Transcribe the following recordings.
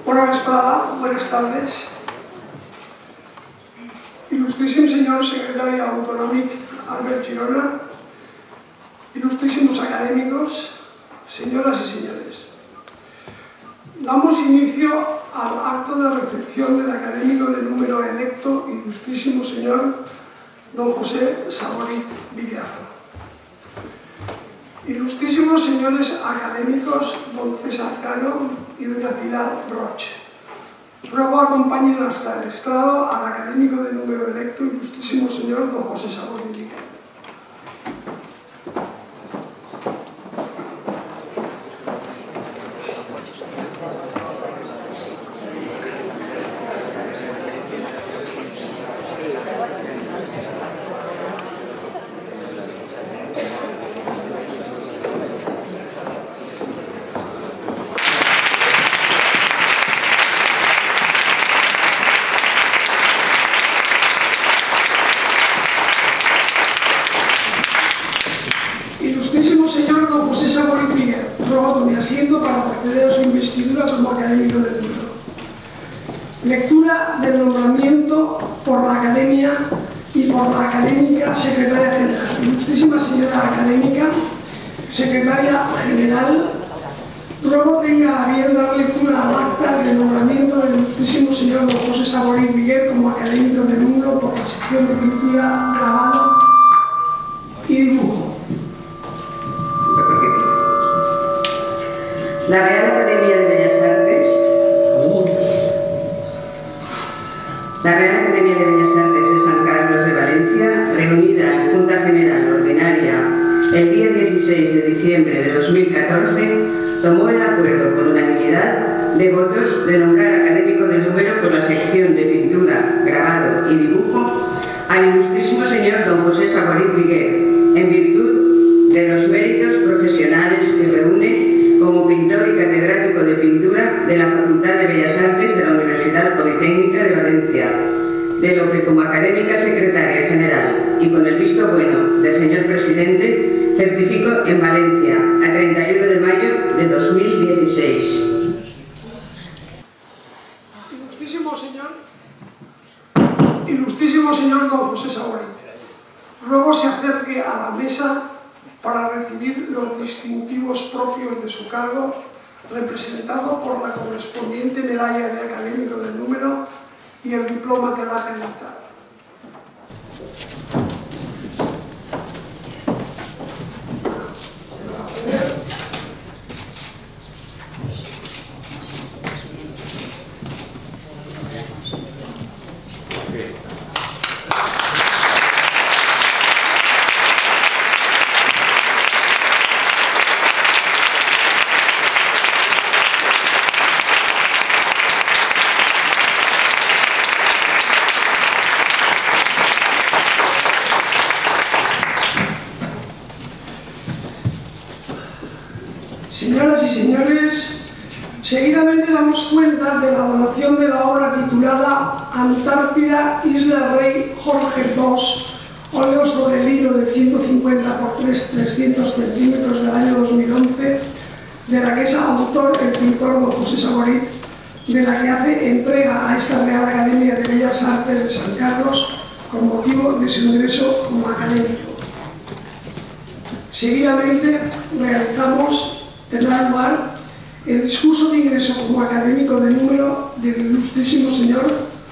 Bona vesprada, buenas tardes. Ilustrísimo señor secretario autonómico Albert Girona, ilustrísimos académicos, señoras y señores. Damos inicio al acto de recepción del académico de número electo, ilustrísimo señor don José Saborit Viguer. Ilustrísimos señores académicos don César Cano y doña Pilar Roche. Ruego acompañen hasta el estrado al académico de número electo, ilustrísimo señor don José Saborit Viguer. Ilustrísimo señor don José Saborit Viguer, ruego tome asiento para proceder a su investidura como académico del libro. Lectura del nombramiento por la Academia y por la académica secretaria general. Ilustrísima señora académica, secretaria general, ruego tenga a bien dar lectura al acta del nombramiento del ilustrísimo señor don José Saborit Viguer como académico del número por la sección de pintura, grabado y dibujo. La Real Academia de Bellas Artes, de San Carlos de Valencia, reunida en Junta General Ordinaria el día 16 de diciembre de 2014, tomó el acuerdo por unanimidad de votos de nombrar académico de número por la sección de pintura, grabado y dibujo al ilustrísimo señor don José Saborit Viguer, en virtud de los méritos profesionales que reúne como pintor y catedrático de pintura de la Facultad de Bellas Artes de la Universidad Politécnica de Valencia, de lo que como académica secretaria general y con el visto bueno del señor presidente certifico en Valencia a 31 de mayo de 2016. Ilustrísimo señor don José Saborit, ruego se acerque a la mesa para recibir los distintivos propios de su cargo, representado por la correspondiente medalla de académico del número y el diploma que la ha acreditado. Señoras y señores, seguidamente damos cuenta de la donación de la obra titulada Antártida, Isla Rey Jorge II, óleo sobre hilo de 150 por 300 centímetros del año 2011, de la que es autor el pintor don José Saborit, de la que hace entrega a esta Real Academia de Bellas Artes de San Carlos con motivo de su ingreso como académico. Seguidamente tendrá lugar el discurso de ingreso como académico de número del ilustrísimo señor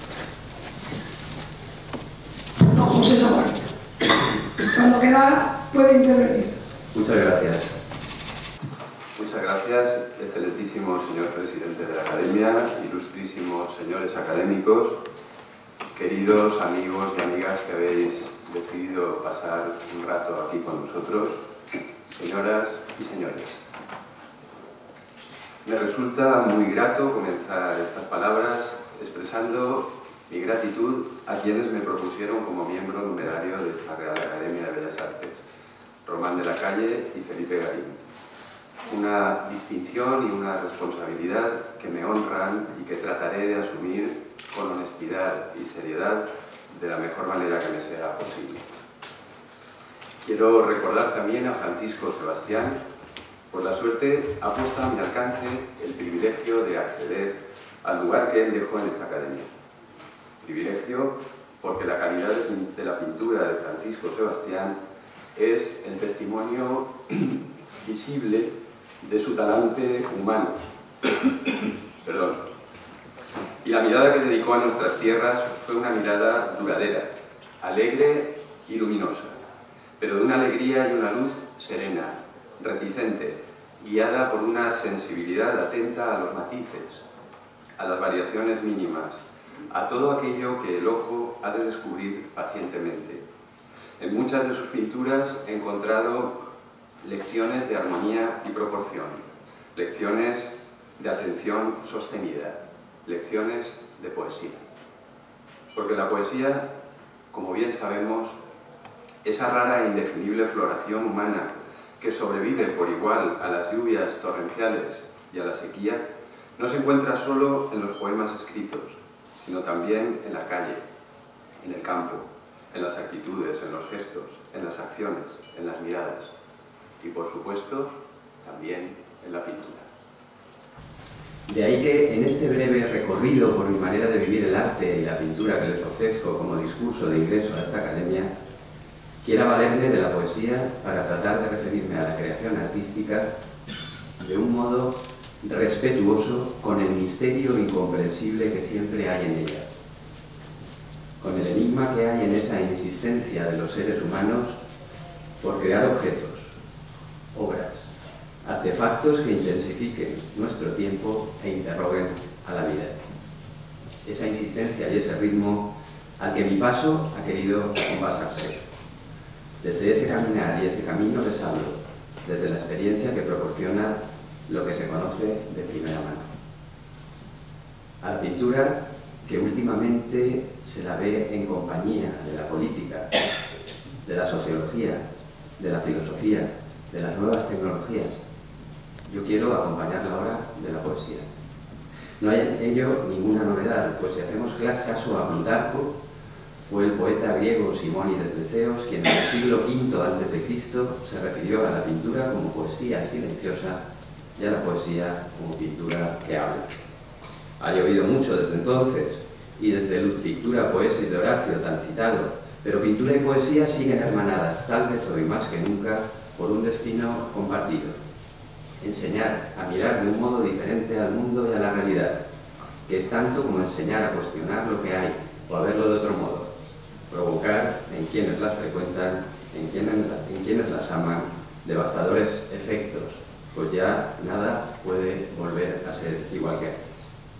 don José Saborit. Cuando quiera puede intervenir. Muchas gracias. Muchas gracias, excelentísimo señor presidente de la Academia, ilustrísimos señores académicos, queridos amigos y amigas que habéis decidido pasar un rato aquí con nosotros, señoras y señores. Me resulta muy grato comenzar estas palabras expresando mi gratitud a quienes me propusieron como miembro numerario de esta Real Academia de Bellas Artes, Román de la Calle y Felipe Garín. Una distinción y una responsabilidad que me honran y que trataré de asumir con honestidad y seriedad de la mejor manera que me sea posible. Quiero recordar también a Francisco Sebastián. Por la suerte ha puesto a mi alcance el privilegio de acceder al lugar que él dejó en esta academia. Privilegio porque la calidad de la pintura de Francisco Sebastián es el testimonio visible de su talante humano. Perdón. Y la mirada que dedicó a nuestras tierras fue una mirada duradera, alegre y luminosa, pero de una alegría y una luz serena, reticente, guiada por una sensibilidad atenta a los matices, a las variaciones mínimas, a todo aquello que el ojo ha de descubrir pacientemente. En muchas de sus pinturas he encontrado lecciones de armonía y proporción, lecciones de atención sostenida, lecciones de poesía. Porque la poesía, como bien sabemos, esa rara e indefinible floración humana que sobrevive por igual a las lluvias torrenciales y a la sequía, no se encuentra solo en los poemas escritos, sino también en la calle, en el campo, en las actitudes, en los gestos, en las acciones, en las miradas y, por supuesto, también en la pintura. De ahí que en este breve recorrido por mi manera de vivir el arte y la pintura que les ofrezco como discurso de ingreso a esta academia, quiera valerme de la poesía para tratar de referirme a la creación artística de un modo respetuoso con el misterio incomprensible que siempre hay en ella, con el enigma que hay en esa insistencia de los seres humanos por crear objetos, obras, artefactos que intensifiquen nuestro tiempo e interroguen a la vida. Esa insistencia y ese ritmo al que mi paso ha querido envasarse. Desde ese caminar y ese camino les hablo, desde la experiencia que proporciona lo que se conoce de primera mano. A la pintura, que últimamente se la ve en compañía de la política, de la sociología, de la filosofía, de las nuevas tecnologías, yo quiero acompañarla ahora de la poesía. No hay en ello ninguna novedad, pues si hacemos caso a Plutarco, fue el poeta griego Simónides de Ceos quien en el siglo V a.C. se refirió a la pintura como poesía silenciosa y a la poesía como pintura que habla. Ha llovido mucho desde entonces, y desde el Pictura Poesis de Horacio, tan citado, pero pintura y poesía siguen hermanadas, tal vez hoy más que nunca, por un destino compartido. Enseñar a mirar de un modo diferente al mundo y a la realidad, que es tanto como enseñar a cuestionar lo que hay, o a verlo de otro modo. Provocar en quienes las frecuentan, en quienes las aman, devastadores efectos, pues ya nada puede volver a ser igual que antes.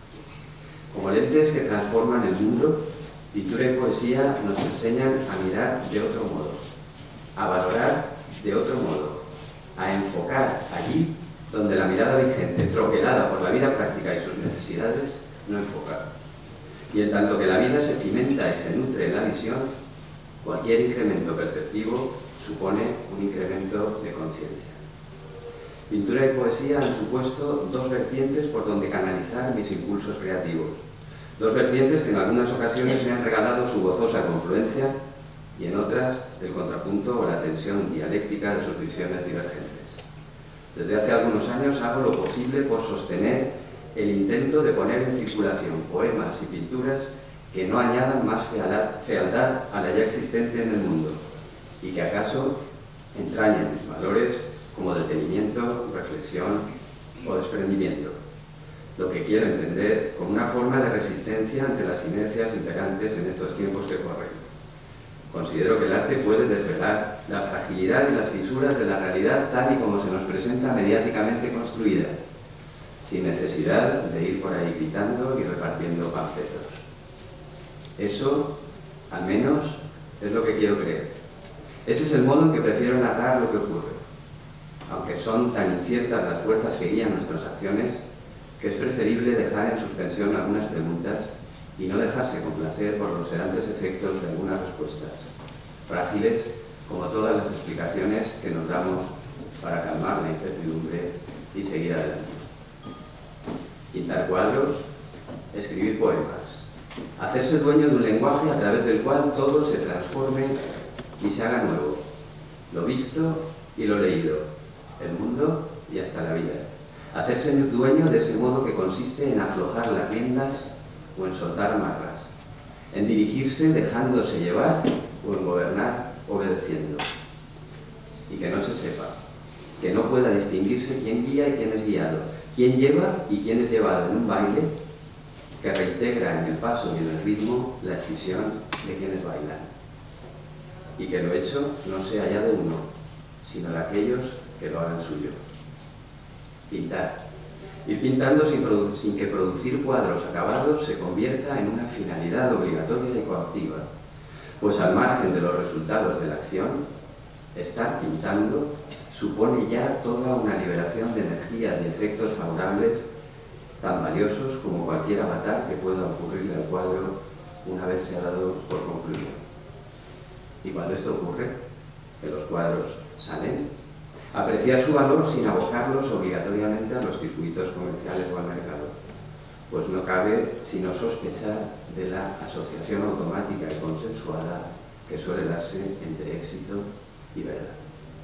Como lentes que transforman el mundo, pintura y poesía nos enseñan a mirar de otro modo, a valorar de otro modo, a enfocar allí donde la mirada vigente, troquelada por la vida práctica y sus necesidades, no enfoca. Y en tanto que la vida se cimenta y se nutre en la visión, cualquier incremento perceptivo supone un incremento de conciencia. Pintura y poesía han supuesto dos vertientes por donde canalizar mis impulsos creativos. Dos vertientes que en algunas ocasiones me han regalado su gozosa confluencia y en otras el contrapunto o la tensión dialéctica de sus visiones divergentes. Desde hace algunos años hago lo posible por sostener el intento de poner en circulación poemas y pinturas que no añadan más fealdad a la ya existente en el mundo y que acaso entrañen valores como detenimiento, reflexión o desprendimiento, lo que quiero entender como una forma de resistencia ante las inercias imperantes en estos tiempos que corren. Considero que el arte puede desvelar la fragilidad y las fisuras de la realidad tal y como se nos presenta mediáticamente construida, sin necesidad de ir por ahí gritando y repartiendo panfletos. Eso, al menos, es lo que quiero creer. Ese es el modo en que prefiero narrar lo que ocurre, aunque son tan inciertas las fuerzas que guían nuestras acciones, que es preferible dejar en suspensión algunas preguntas y no dejarse complacer por los sedantes efectos de algunas respuestas, frágiles como todas las explicaciones que nos damos para calmar la incertidumbre y seguir adelante. Pintar cuadros, escribir poemas, hacerse dueño de un lenguaje a través del cual todo se transforme y se haga nuevo, lo visto y lo leído, el mundo y hasta la vida. hacerse dueño de ese modo que consiste en aflojar las riendas o en soltar amarras, en dirigirse dejándose llevar o en gobernar obedeciendo. Y que no se sepa, que no pueda distinguirse quién guía y quién es guiado, quién lleva y quién es llevado en un baile que reintegra en el paso y en el ritmo la escisión de quienes bailan. Y que lo hecho no sea ya de uno, sino de aquellos que lo hagan suyo. Pintar. Ir pintando sin que producir cuadros acabados se convierta en una finalidad obligatoria y coactiva, pues al margen de los resultados de la acción, estar pintando supone ya toda una liberación de energías y efectos favorables tan valiosos como cualquier avatar que pueda ocurrirle al cuadro una vez se ha dado por concluido. Y cuando esto ocurre, que los cuadros salen, apreciar su valor sin abocarlos obligatoriamente a los circuitos comerciales o al mercado, pues no cabe sino sospechar de la asociación automática y consensuada que suele darse entre éxito y verdad.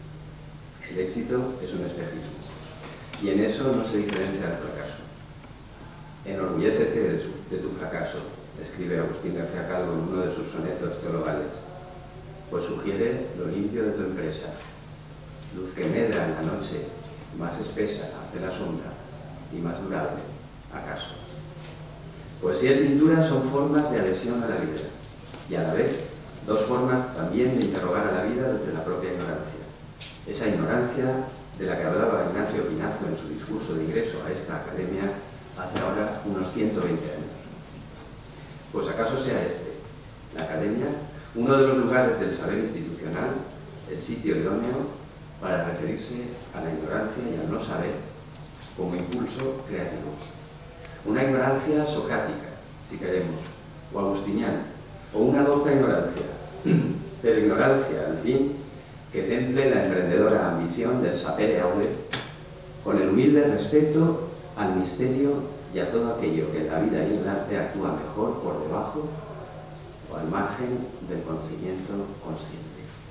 El éxito es un espejismo, y en eso no se diferencia del fracaso. Enorgullécete de tu fracaso, escribe Agustín García Calvo en uno de sus sonetos teologales, pues sugiere lo limpio de tu empresa, luz que medra en la noche, más espesa hace la sombra y más durable, acaso. Poesía y pintura son formas de adhesión a la vida, y a la vez dos formas también de interrogar a la vida desde la propia ignorancia. Esa ignorancia de la que hablaba Ignacio Pinazo en su discurso de ingreso a esta academia hace ahora unos 120 años. Pues acaso sea este, la academia, uno de los lugares del saber institucional, el sitio idóneo para referirse a la ignorancia y al no saber como impulso creativo. Una ignorancia socrática, si queremos, o agustiniana, o una docta ignorancia, pero ignorancia, al fin, que temple la emprendedora ambición del sapere aude, con el humilde respeto al misterio y a todo aquello que en la vida y en el arte actúa mejor por debajo o al margen del conocimiento consciente.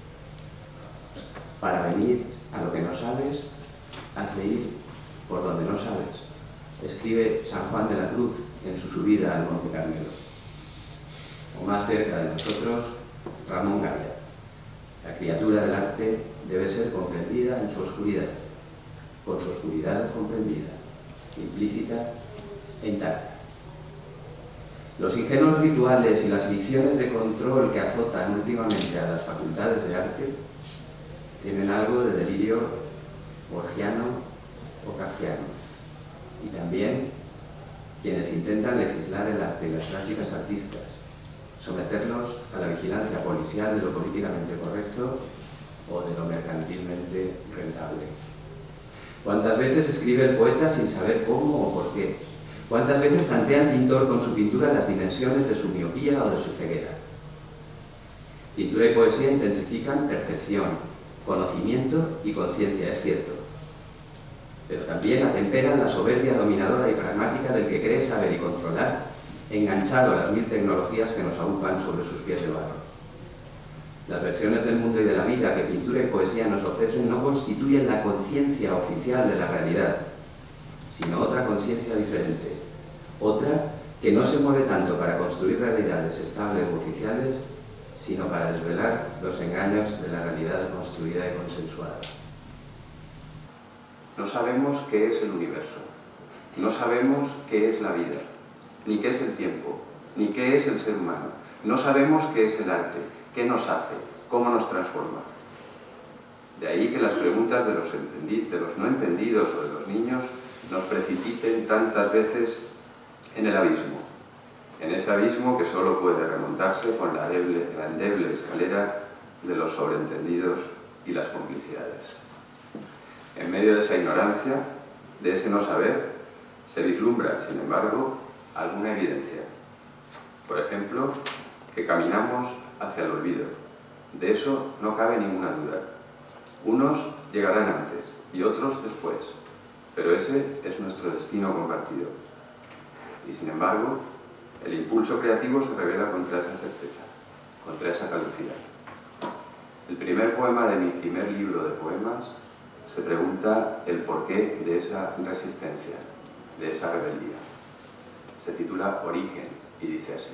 Para venir a lo que no sabes, has de ir por donde no sabes, escribe San Juan de la Cruz en su subida al Monte Carmelo. O más cerca de nosotros, Ramón Gaya. La criatura del arte debe ser comprendida en su oscuridad, con su oscuridad comprendida, implícita e intacta. Los ingenuos rituales y las ficciones de control que azotan últimamente a las facultades de arte tienen algo de delirio borgiano o kafkiano. Y también quienes intentan legislar el arte y las prácticas artísticas, someterlos a la vigilancia policial de lo políticamente correcto o de lo mercantilmente rentable. ¿Cuántas veces escribe el poeta sin saber cómo o por qué? ¿Cuántas veces tantea el pintor con su pintura las dimensiones de su miopía o de su ceguera? Pintura y poesía intensifican percepción, conocimiento y conciencia, es cierto, pero también atemperan la soberbia dominadora y pragmática del que cree saber y controlar, enganchado a las 1000 tecnologías que nos aúpan sobre sus pies de barro. Las versiones del mundo y de la vida que pintura y poesía nos ofrecen no constituyen la conciencia oficial de la realidad, sino otra conciencia diferente, otra que no se mueve tanto para construir realidades estables u oficiales, sino para desvelar los engaños de la realidad construida y consensuada. No sabemos qué es el universo, no sabemos qué es la vida, ni qué es el tiempo, ni qué es el ser humano. No sabemos qué es el arte, qué nos hace, cómo nos transforma. De ahí que las preguntas de los no entendidos o de los niños nos precipiten tantas veces en el abismo. En ese abismo que solo puede remontarse con la endeble escalera de los sobreentendidos y las complicidades. En medio de esa ignorancia, de ese no saber, se vislumbra, sin embargo, alguna evidencia. Por ejemplo, que caminamos hacia el olvido. De eso no cabe ninguna duda. Unos llegarán antes y otros después, pero ese es nuestro destino compartido. Y sin embargo, el impulso creativo se revela contra esa certeza, contra esa caducidad. El primer poema de mi primer libro de poemas se pregunta el porqué de esa resistencia, de esa rebeldía. Se titula Origen y dice así: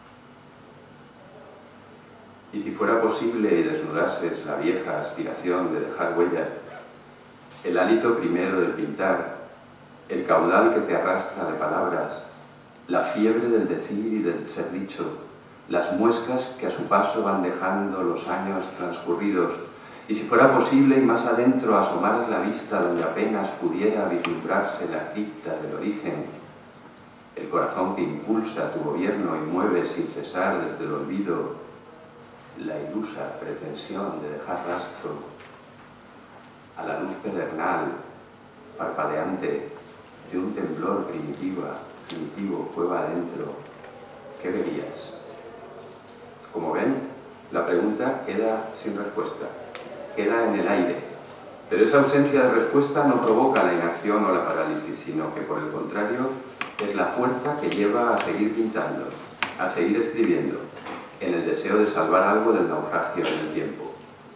y si fuera posible y desnudases la vieja aspiración de dejar huellas, el hálito primero del pintar, el caudal que te arrastra de palabras, la fiebre del decir y del ser dicho, las muescas que a su paso van dejando los años transcurridos, y si fuera posible y más adentro asomaras la vista donde apenas pudiera vislumbrarse la cripta del origen, el corazón que impulsa tu gobierno y mueve sin cesar desde el olvido la ilusa pretensión de dejar rastro, a la luz pedernal, parpadeante, de un temblor primitivo cueva adentro, ¿qué verías? Como ven, la pregunta queda sin respuesta, queda en el aire, pero esa ausencia de respuesta no provoca la inacción o la parálisis, sino que por el contrario es la fuerza que lleva a seguir pintando, a seguir escribiendo, en el deseo de salvar algo del naufragio en el tiempo.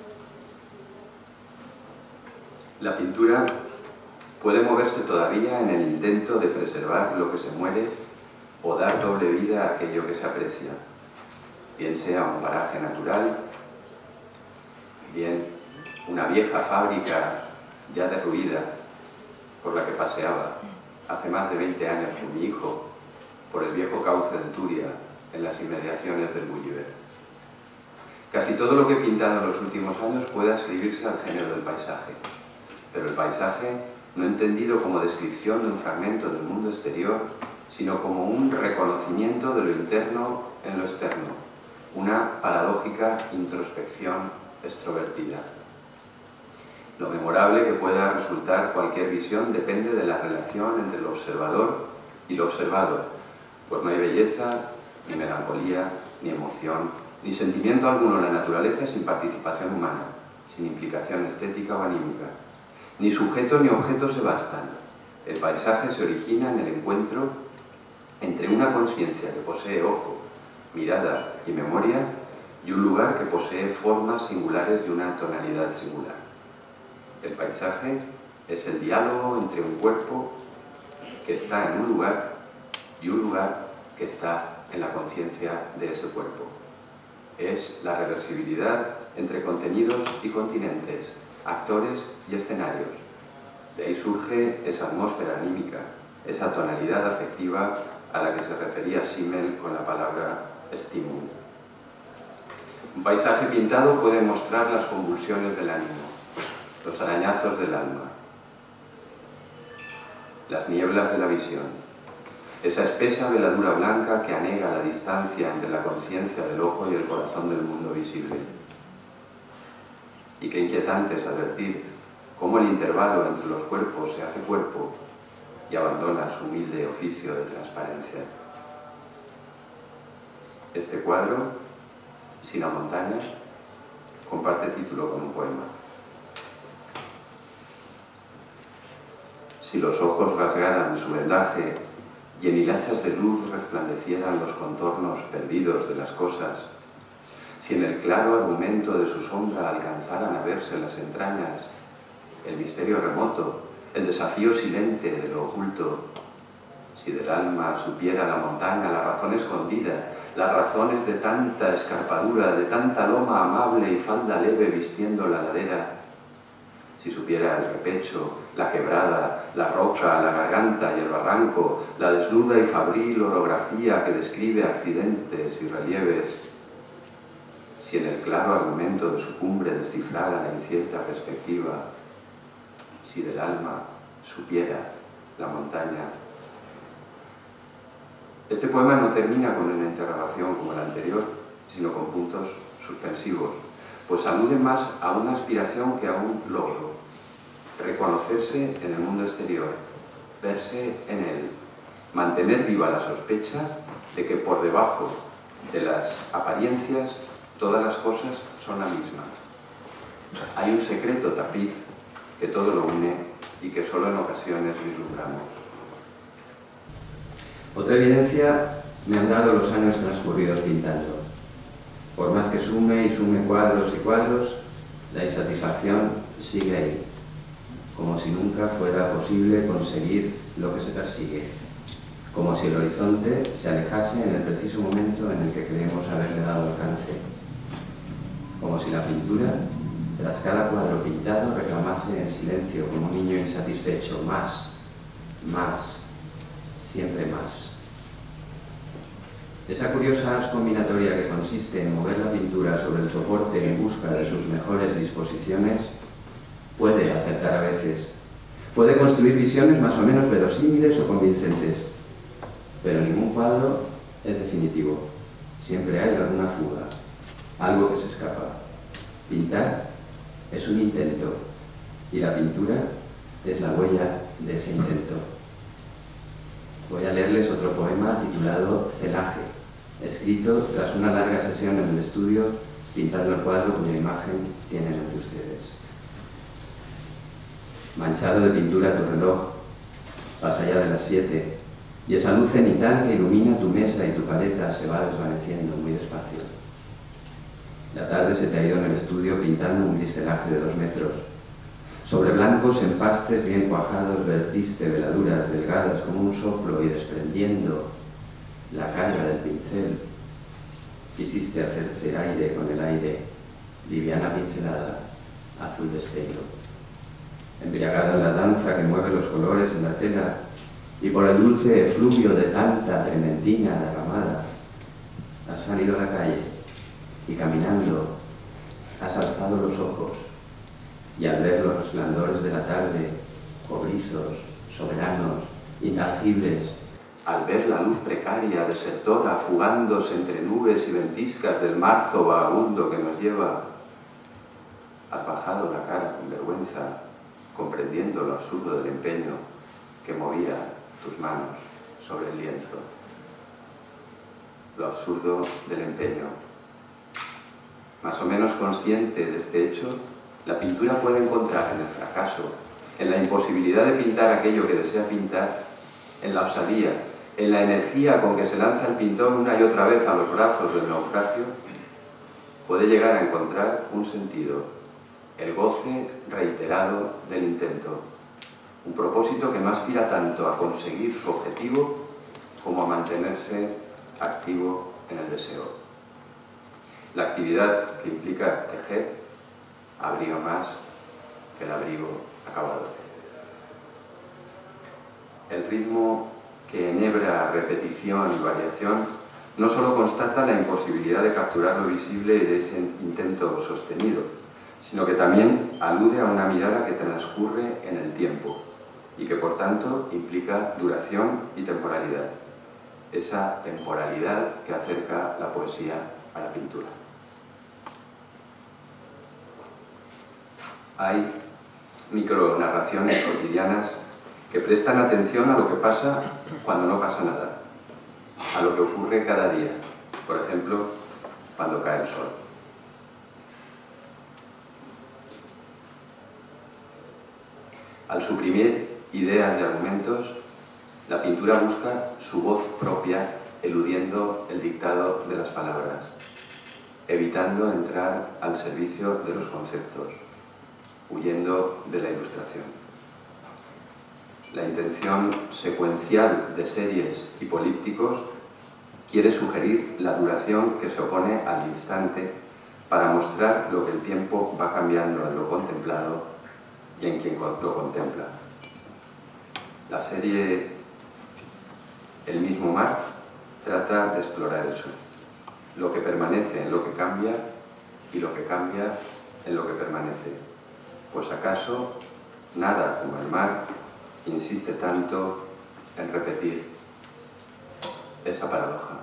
La pintura puede moverse todavía en el intento de preservar lo que se muere o dar doble vida a aquello que se aprecia, bien sea un paraje natural, bien una vieja fábrica ya derruida por la que paseaba hace más de 20 años con mi hijo por el viejo cauce del Turia en las inmediaciones del Gulliver. Casi todo lo que he pintado en los últimos años puede ascribirse al género del paisaje, pero el paisaje no entendido como descripción de un fragmento del mundo exterior, sino como un reconocimiento de lo interno en lo externo, una paradójica introspección extrovertida. Lo memorable que pueda resultar cualquier visión depende de la relación entre el observador y lo observado, pues no hay belleza, ni melancolía, ni emoción, ni sentimiento alguno en la naturaleza sin participación humana, sin implicación estética o anímica. Ni sujeto ni objeto se bastan. El paisaje se origina en el encuentro entre una conciencia que posee ojo, mirada y memoria y un lugar que posee formas singulares de una tonalidad singular. El paisaje es el diálogo entre un cuerpo que está en un lugar y un lugar que está en la conciencia de ese cuerpo. Es la reversibilidad entre contenidos y continentes, actores y escenarios. De ahí surge esa atmósfera anímica, esa tonalidad afectiva a la que se refería Simmel con la palabra estímulo. Un paisaje pintado puede mostrar las convulsiones del ánimo, los arañazos del alma, las nieblas de la visión, esa espesa veladura blanca que anega la distancia entre la conciencia del ojo y el corazón del mundo visible. Y qué inquietante es advertir cómo el intervalo entre los cuerpos se hace cuerpo y abandona su humilde oficio de transparencia. Este cuadro, Sin la montaña, comparte título con un poema. Si los ojos rasgaran su vendaje y en hilachas de luz resplandecieran los contornos perdidos de las cosas, si en el claro argumento de su sombra alcanzaran a verse las entrañas, el misterio remoto, el desafío silente de lo oculto, si del alma supiera la montaña la razón escondida, las razones de tanta escarpadura, de tanta loma amable y falda leve vistiendo la ladera, si supiera el repecho, la quebrada, la roca, la garganta y el barranco, la desnuda y fabril orografía que describe accidentes y relieves, si en el claro argumento de su cumbre descifrara la incierta perspectiva, si del alma supiera la montaña. Este poema no termina con una interrogación como el anterior, sino con puntos suspensivos, pues alude más a una aspiración que a un logro: reconocerse en el mundo exterior, verse en él, mantener viva la sospecha de que por debajo de las apariencias todas las cosas son la misma. Hay un secreto tapiz que todo lo une y que solo en ocasiones vislumbramos. Otra evidencia me han dado los años transcurridos pintando. Por más que sume y sume cuadros y cuadros, la insatisfacción sigue ahí. como si nunca fuera posible conseguir lo que se persigue, como si el horizonte se alejase en el preciso momento en el que creemos haberle dado alcance, como si la pintura, tras cada cuadro pintado, reclamase en silencio como un niño insatisfecho: más, más, siempre más. Esa curiosa ars combinatoria que consiste en mover la pintura sobre el soporte en busca de sus mejores disposiciones puede acertar a veces, puede construir visiones más o menos verosímiles o convincentes, pero ningún cuadro es definitivo. Siempre hay alguna fuga, algo que se escapa. Pintar es un intento y la pintura es la huella de ese intento. Voy a leerles otro poema titulado Celaje, escrito tras una larga sesión en el estudio pintando el cuadro cuya imagen tienen ante ustedes. Manchado de pintura tu reloj, pasa ya de las 7, y esa luz cenital que ilumina tu mesa y tu paleta se va desvaneciendo muy despacio. La tarde se te ha ido en el estudio pintando un gris celaje de 2 metros. Sobre blancos empastes bien cuajados vertiste veladuras delgadas como un soplo y desprendiendo la carga del pincel, quisiste hacerse aire con el aire, liviana pincelada, azul destello. Embriagada en la danza que mueve los colores en la tela y por el dulce efluvio de tanta trementina derramada, has salido a la calle y caminando has alzado los ojos y al ver los resplandores de la tarde, cobrizos, soberanos, intangibles, al ver la luz precaria, desertora, fugándose entre nubes y ventiscas del marzo vagabundo que nos lleva, has bajado la cara con vergüenza, comprendiendo lo absurdo del empeño que movía tus manos sobre el lienzo. Lo absurdo del empeño. Más o menos consciente de este hecho, la pintura puede encontrar en el fracaso, en la imposibilidad de pintar aquello que desea pintar, en la osadía, en la energía con que se lanza el pintor una y otra vez a los brazos del naufragio, puede llegar a encontrar un sentido, el goce reiterado del intento, un propósito que no aspira tanto a conseguir su objetivo como a mantenerse activo en el deseo. La actividad que implica tejer abriga más que el abrigo acabado. El ritmo que enhebra repetición y variación no solo constata la imposibilidad de capturar lo visible de ese intento sostenido, sino que también alude a una mirada que transcurre en el tiempo y que por tanto implica duración y temporalidad, esa temporalidad que acerca la poesía a la pintura. Hay micronarraciones cotidianas que prestan atención a lo que pasa cuando no pasa nada, a lo que ocurre cada día, por ejemplo, cuando cae el sol. Al suprimir ideas y argumentos, la pintura busca su voz propia, eludiendo el dictado de las palabras, evitando entrar al servicio de los conceptos, huyendo de la ilustración. La intención secuencial de series y polípticos quiere sugerir la duración que se opone al instante para mostrar lo que el tiempo va cambiando en lo contemplado y en quien lo contempla. La serie El mismo mar trata de explorar eso, lo que permanece en lo que cambia y lo que cambia en lo que permanece. Pues acaso nada como el mar insiste tanto en repetir esa paradoja.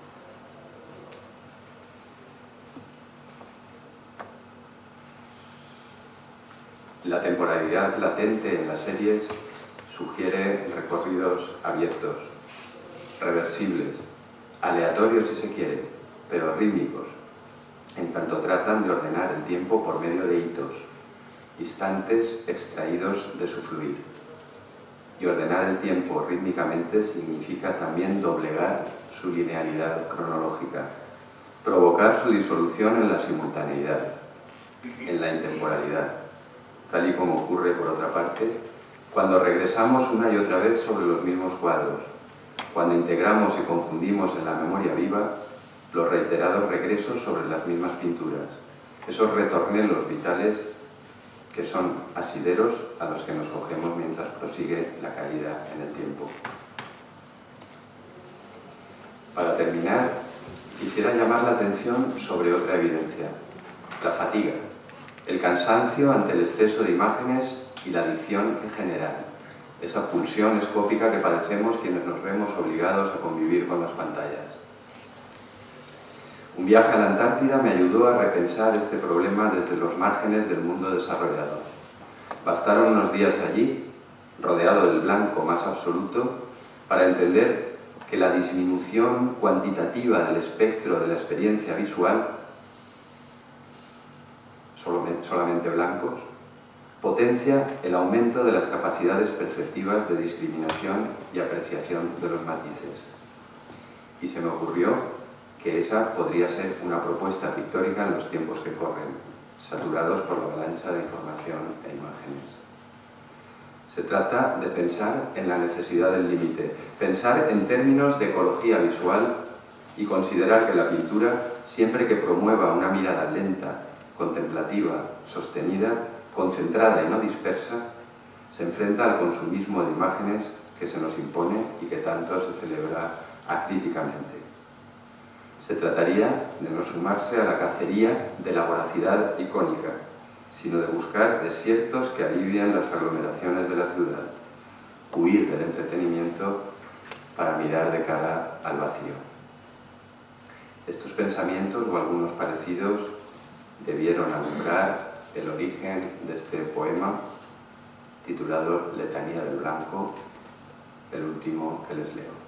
La temporalidad latente en las series sugiere recorridos abiertos, reversibles, aleatorios si se quiere, pero rítmicos, en tanto tratan de ordenar el tiempo por medio de hitos, instantes extraídos de su fluir. Y ordenar el tiempo rítmicamente significa también doblegar su linealidad cronológica, provocar su disolución en la simultaneidad, en la intemporalidad, tal y como ocurre, por otra parte, cuando regresamos una y otra vez sobre los mismos cuadros, cuando integramos y confundimos en la memoria viva los reiterados regresos sobre las mismas pinturas, esos retornelos vitales que son asideros a los que nos cogemos mientras prosigue la caída en el tiempo. Para terminar, quisiera llamar la atención sobre otra evidencia: la fatiga, el cansancio ante el exceso de imágenes y la adicción en general, esa pulsión escópica que padecemos quienes nos vemos obligados a convivir con las pantallas. Un viaje a la Antártida me ayudó a repensar este problema desde los márgenes del mundo desarrollado. Bastaron unos días allí, rodeado del blanco más absoluto, para entender que la disminución cuantitativa del espectro de la experiencia visual, solamente blancos, potencia el aumento de las capacidades perceptivas de discriminación y apreciación de los matices. Y se me ocurrió que esa podría ser una propuesta pictórica en los tiempos que corren, saturados por la avalancha de información e imágenes. Se trata de pensar en la necesidad del límite, pensar en términos de ecología visual y considerar que la pintura, siempre que promueva una mirada lenta, contemplativa, sostenida, concentrada y no dispersa, se enfrenta al consumismo de imágenes que se nos impone y que tanto se celebra acríticamente. Se trataría de no sumarse a la cacería de la voracidad icónica, sino de buscar desiertos que alivian las aglomeraciones de la ciudad, huir del entretenimiento para mirar de cara al vacío. Estos pensamientos, o algunos parecidos, debieron alumbrar el origen de este poema titulado Letanía del Blanco, el último que les leo.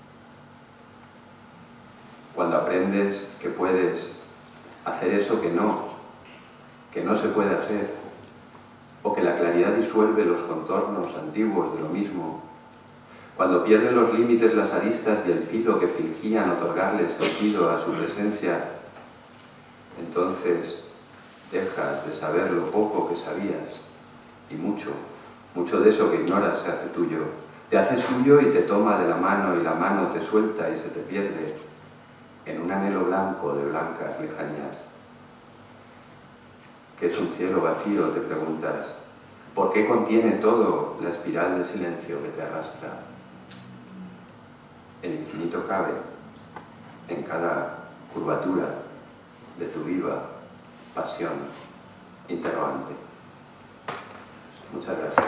Cuando aprendes que puedes hacer eso que no se puede hacer, o que la claridad disuelve los contornos antiguos de lo mismo, cuando pierden los límites las aristas y el filo que fingían otorgarle sentido a su presencia, entonces dejas de saber lo poco que sabías, y mucho de eso que ignoras se hace tuyo. Te hace suyo y te toma de la mano, y la mano te suelta y se te pierde en un anhelo blanco de blancas lejanías. ¿Qué es un cielo vacío?, te preguntas. ¿Por qué contiene todo la espiral de silencio que te arrastra? El infinito cabe en cada curvatura de tu viva pasión interrogante. Muchas gracias.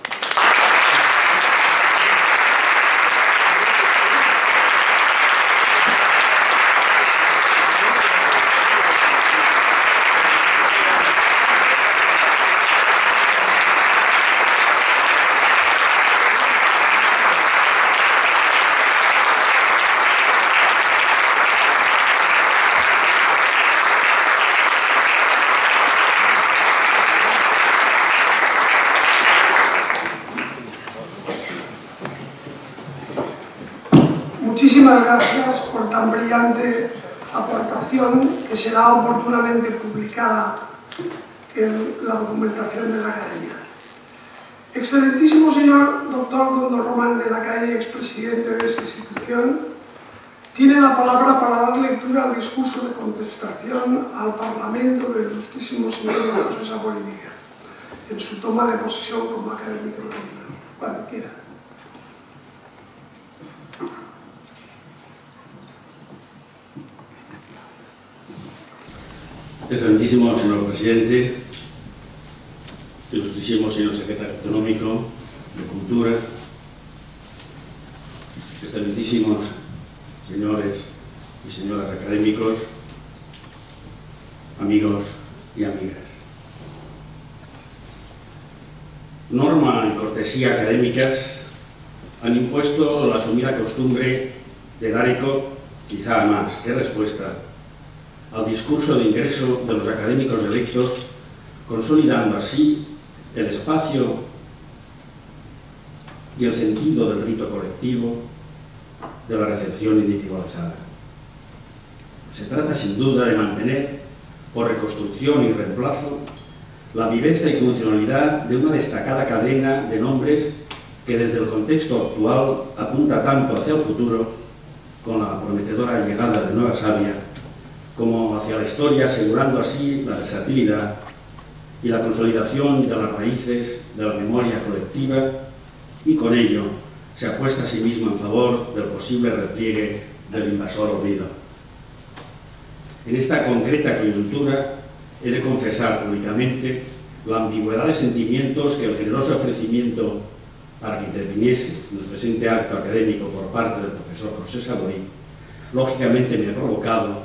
Muchísimas gracias por tan brillante aportación, que será oportunamente publicada en la documentación de la Academia. Excelentísimo señor doctor Don Román de la Calle, expresidente de esta institución, tiene la palabra para dar lectura al discurso de contestación al Parlamento del ilustrísimo señor José Saboy Miguel, en su toma de posesión como académico de Oviedo. Cuando quiera. Excelentísimo señor presidente, ilustrísimo señor secretario autonómico de Cultura, excelentísimos señores y señoras académicos, amigos y amigas. Norma y cortesía académicas han impuesto la asumida costumbre de dar eco, quizá más que respuesta, al discurso de ingreso de los académicos electos, consolidando así el espacio y el sentido del rito colectivo de la recepción individualizada. Se trata sin duda de mantener, por reconstrucción y reemplazo, la viveza y funcionalidad de una destacada cadena de nombres que desde el contexto actual apunta tanto hacia el futuro, con la prometedora llegada de Nueva Sabia, como hacia la historia, asegurando así la versatilidad y la consolidación de las raíces de la memoria colectiva, y con ello se apuesta a sí mismo en favor del posible repliegue del invasor olvido. En esta concreta coyuntura he de confesar públicamente la ambigüedad de sentimientos que el generoso ofrecimiento para que interviniese en el presente acto académico por parte del profesor José Saborí lógicamente me ha provocado,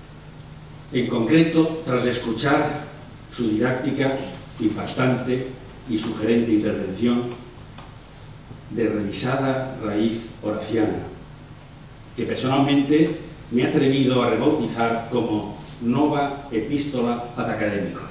en concreto tras escuchar su didáctica impactante y sugerente intervención de revisada raíz horaciana, que personalmente me he atrevido a rebautizar como Nova Epístola ad Académicos.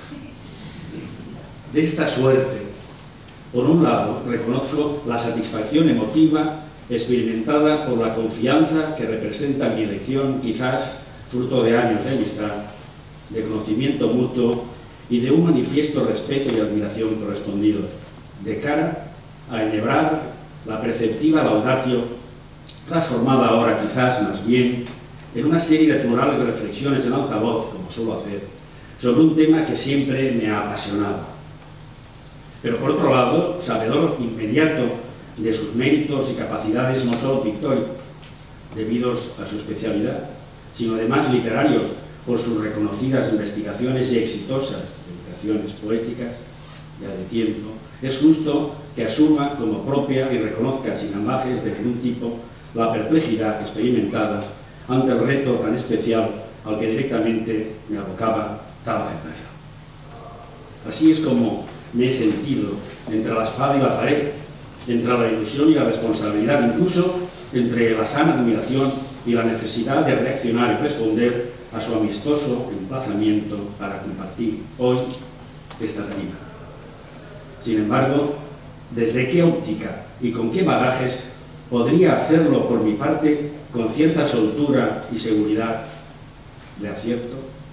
De esta suerte, por un lado, reconozco la satisfacción emotiva experimentada por la confianza que representa mi elección, quizás fruto de años de amistad, de conocimiento mutuo y de un manifiesto respeto y admiración correspondidos, de cara a enhebrar la preceptiva laudatio, transformada ahora quizás más bien en una serie de plurales reflexiones en alta voz, como suelo hacer, sobre un tema que siempre me ha apasionado. Pero por otro lado, sabedor inmediato de sus méritos y capacidades no solo pictóricos, debidos a su especialidad, sino además literarios, por sus reconocidas investigaciones y exitosas dedicaciones poéticas, ya de tiempo, es justo que asuma como propia y reconozca sin ambajes de ningún tipo la perplejidad experimentada ante el reto tan especial al que directamente me abocaba tal aceptación. Así es como me he sentido entre la espada y la pared, entre la ilusión y la responsabilidad, incluso entre la sana admiración y la necesidad de reaccionar y responder a su amistoso emplazamiento para compartir hoy esta tarima. Sin embargo, ¿desde qué óptica y con qué bagajes podría hacerlo por mi parte con cierta soltura y seguridad de acierto?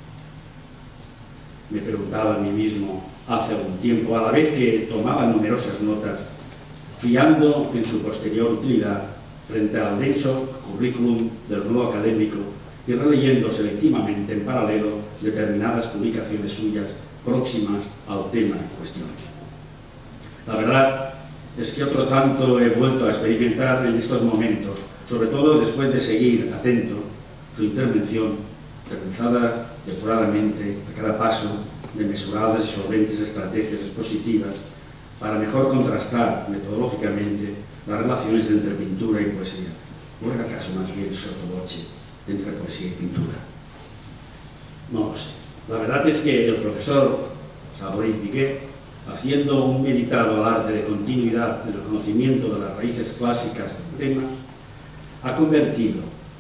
Me preguntaba a mí mismo hace algún tiempo, a la vez que tomaba numerosas notas, fiando en su posterior utilidad frente al denso currículum del nuevo académico y releyendo selectivamente en paralelo determinadas publicaciones suyas próximas al tema en cuestión. La verdad es que otro tanto he vuelto a experimentar en estos momentos, sobre todo después de seguir atento su intervención, realizada depuradamente a cada paso de mesuradas y solventes estrategias expositivas para mejor contrastar metodológicamente las relaciones entre pintura y poesía, o en el caso más bien sottovoce entre poesía y pintura. No lo sé. La verdad es que el profesor Saborí Piqué, haciendo un meditado alarde de continuidad en el conocimiento de las raíces clásicas del tema, ha convertido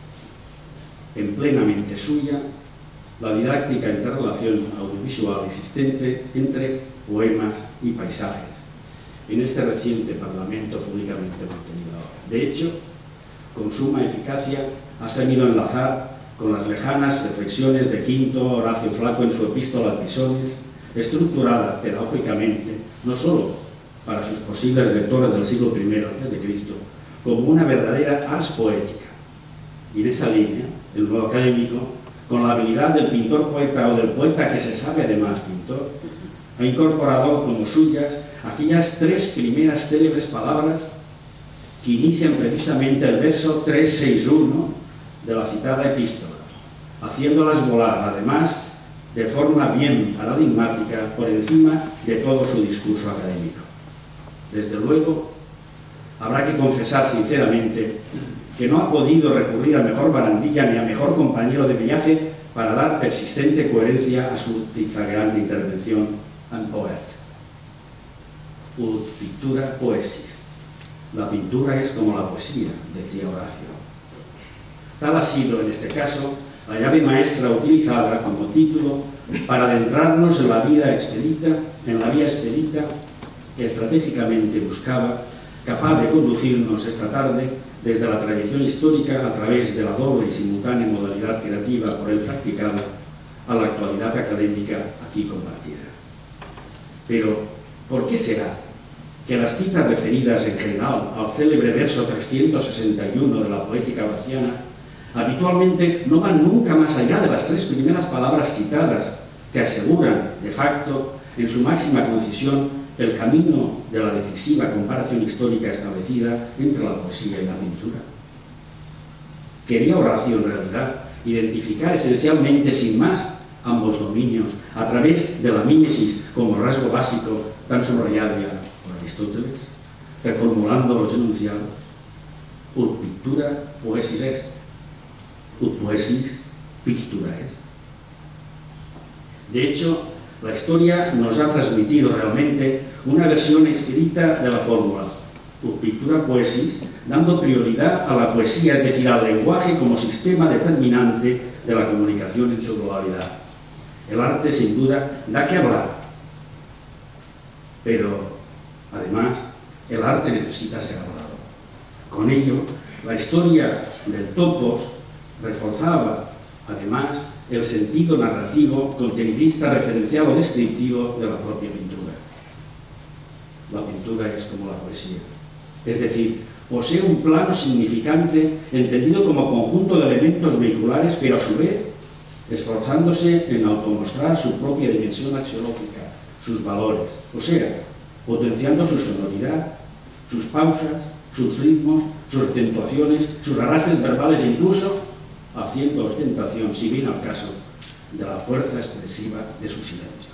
en plenamente suya la didáctica interrelación audiovisual existente entre poemas y paisajes en este reciente Parlamento públicamente mantenido ahora. De hecho, con suma eficacia ha sabido enlazar con las lejanas reflexiones de Quinto Horacio Flaco en su epístola a Pisones, estructurada pedagógicamente no solo para sus posibles lectores del siglo I a.C., como una verdadera ars poética. Y en esa línea, el nuevo académico, con la habilidad del pintor-poeta o del poeta que se sabe además pintor, ha incorporado como suyas aquellas tres primeras célebres palabras que inician precisamente el verso 361 de la citada epístola, haciéndolas volar, además, de forma bien paradigmática por encima de todo su discurso académico. Desde luego, habrá que confesar sinceramente que no ha podido recurrir a mejor barandilla ni a mejor compañero de viaje para dar persistente coherencia a su zigzagueante intervención and poet. Ut pictura poesis. La pintura es como la poesía, decía Horacio. Tal ha sido, en este caso, la llave maestra utilizada como título para adentrarnos en la vía expedita que estratégicamente buscaba, capaz de conducirnos esta tarde desde la tradición histórica a través de la doble y simultánea modalidad creativa por él practicada a la actualidad académica aquí compartida. Pero, ¿por qué será que las citas referidas en general al célebre verso 361 de la poética horaciana habitualmente no van nunca más allá de las 3 primeras palabras citadas, que aseguran, de facto, en su máxima concisión, el camino de la decisiva comparación histórica establecida entre la poesía y la pintura? Quería Horacio, en realidad, identificar esencialmente, sin más, ambos dominios, a través de la mímesis como rasgo básico tan subrayado ya por Aristóteles, reformulando los enunciados: ut pictura poesis est, ut poesis pictura est. De hecho, la historia nos ha transmitido realmente una versión expedita de la fórmula ut pictura poesis, dando prioridad a la poesía, es decir, al lenguaje como sistema determinante de la comunicación en su globalidad. El arte, sin duda, da que hablar, pero, además, el arte necesita ser hablado. Con ello, la historia del topos reforzaba, además, el sentido narrativo, contenidista, referencial o descriptivo de la propia pintura. La pintura es como la poesía, es decir, posee un plano significante entendido como conjunto de elementos vehiculares, pero a su vez esforzándose en automostrar su propia dimensión axiológica, sus valores, o sea, potenciando su sonoridad, sus pausas, sus ritmos, sus acentuaciones, sus arrastres verbales e incluso haciendo ostentación, si viene al caso, de la fuerza expresiva de sus silencios.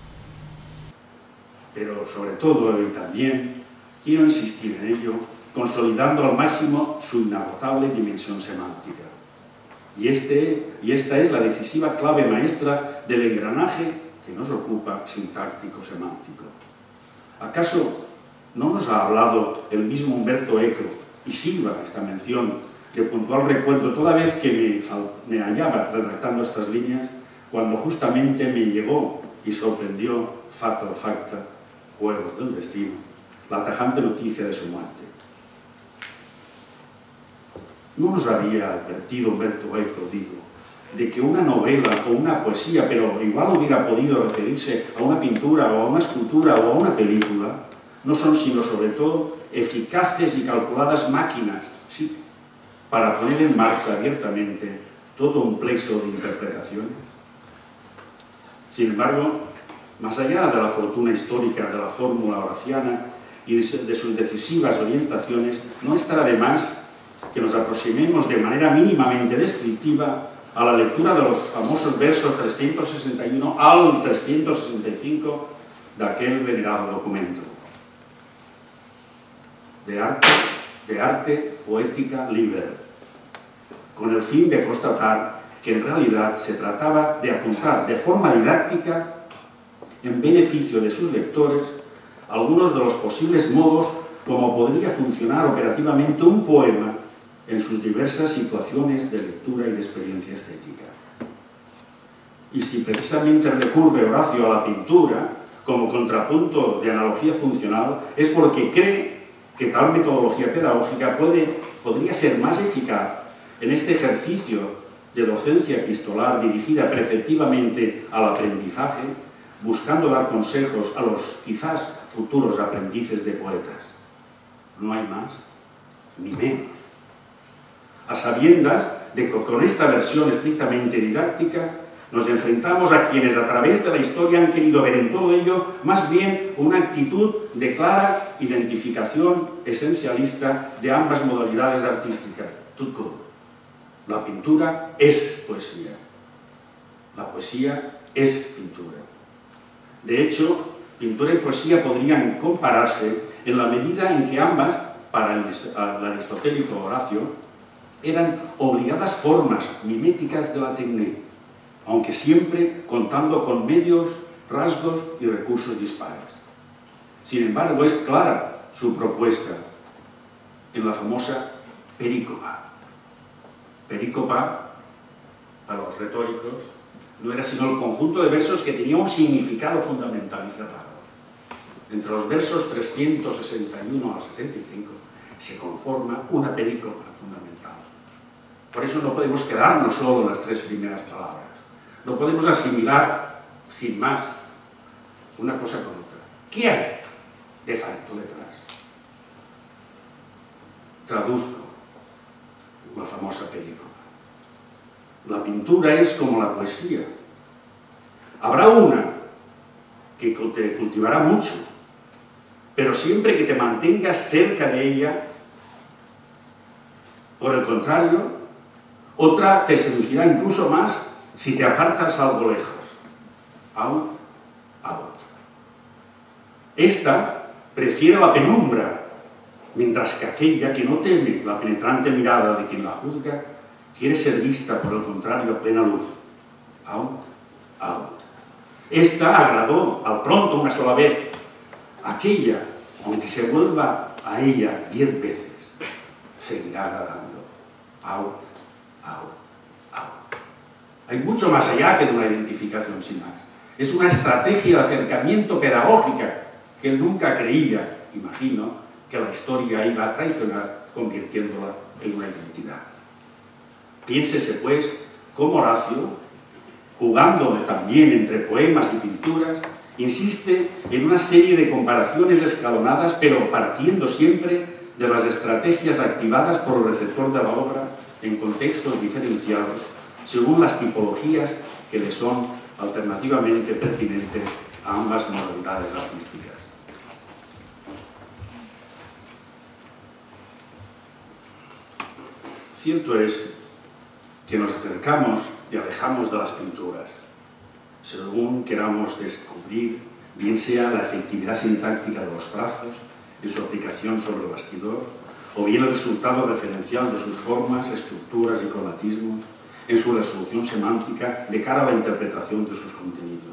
Pero sobre todo y también quiero insistir en ello, consolidando al máximo su inagotable dimensión semántica. Y esta es la decisiva clave maestra del engranaje que nos ocupa sintáctico-semántico. ¿Acaso no nos ha hablado el mismo Umberto Eco, y sirva esta mención de puntual recuerdo toda vez que me hallaba redactando estas líneas, cuando justamente me llegó y sorprendió, fato facta, juegos del destino, la tajante noticia de su muerte? No nos había advertido Umberto Eco, digo, de que una novela o una poesía, pero igual hubiera podido referirse a una pintura o a una escultura o a una película, no son sino sobre todo eficaces y calculadas máquinas, sí, para poner en marcha abiertamente todo un plexo de interpretaciones. Sin embargo, más allá de la fortuna histórica de la fórmula horaciana y de sus decisivas orientaciones, no estará de más que nos aproximemos de manera mínimamente descriptiva a la lectura de los famosos versos 361 al 365 de aquel venerado documento. De arte poética liber, con el fin de constatar que en realidad se trataba de apuntar de forma didáctica, en beneficio de sus lectores, algunos de los posibles modos como podría funcionar operativamente un poema en sus diversas situaciones de lectura y de experiencia estética. Y si precisamente recurre Horacio a la pintura como contrapunto de analogía funcional, es porque cree que tal metodología pedagógica podría ser más eficaz en este ejercicio de docencia epistolar dirigida preceptivamente al aprendizaje, buscando dar consejos a los quizás futuros aprendices de poetas. No hay más ni menos. A sabiendas de que con esta versión estrictamente didáctica nos enfrentamos a quienes a través de la historia han querido ver en todo ello más bien una actitud de clara identificación esencialista de ambas modalidades artísticas. Tout court. La pintura es poesía. La poesía es pintura. De hecho, pintura y poesía podrían compararse en la medida en que ambas, para el aristotélico Horacio, eran obligadas formas miméticas de la técnica, aunque siempre contando con medios, rasgos y recursos dispares. Sin embargo, es clara su propuesta en la famosa perícopa. Perícopa, para los retóricos, no era sino el conjunto de versos que tenía un significado fundamental y cerrado. Entre los versos 361 al 65 se conforma una perícopa fundamental. Por eso no podemos quedarnos solo en las 3 primeras palabras. No podemos asimilar, sin más, una cosa con otra. ¿Qué hay de facto detrás? Traduzco la famosa película. La pintura es como la poesía. Habrá una que te cultivará mucho, pero siempre que te mantengas cerca de ella. Por el contrario, otra te seducirá incluso más si te apartas algo lejos. Out, out. Esta prefiere la penumbra, mientras que aquella que no teme la penetrante mirada de quien la juzga, quiere ser vista, por el contrario, a plena luz. Out, out. Esta agradó al pronto una sola vez. Aquella, aunque se vuelva a ella 10 veces, seguirá agradando. Out, out, out. Hay mucho más allá que de una identificación sin más. Es una estrategia de acercamiento pedagógica que él nunca creía, imagino, que la historia iba a traicionar convirtiéndola en una identidad. Piénsese, pues, cómo Horacio, jugando también entre poemas y pinturas, insiste en una serie de comparaciones escalonadas, pero partiendo siempre de las estrategias activadas por el receptor de la obra en contextos diferenciados, según las tipologías que le son alternativamente pertinentes a ambas modalidades artísticas. Cierto es que nos acercamos y alejamos de las pinturas, según queramos descubrir, bien sea la efectividad sintáctica de los trazos, en su aplicación sobre el bastidor, o bien el resultado referencial de sus formas, estructuras y cromatismos, en su resolución semántica de cara a la interpretación de sus contenidos.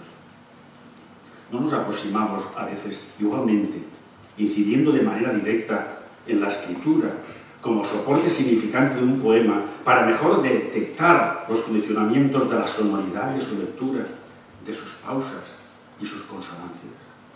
No nos aproximamos a veces igualmente, incidiendo de manera directa en la escritura, como soporte significante de un poema, para mejor detectar los condicionamientos de la sonoridad de su lectura, de sus pausas y sus consonancias.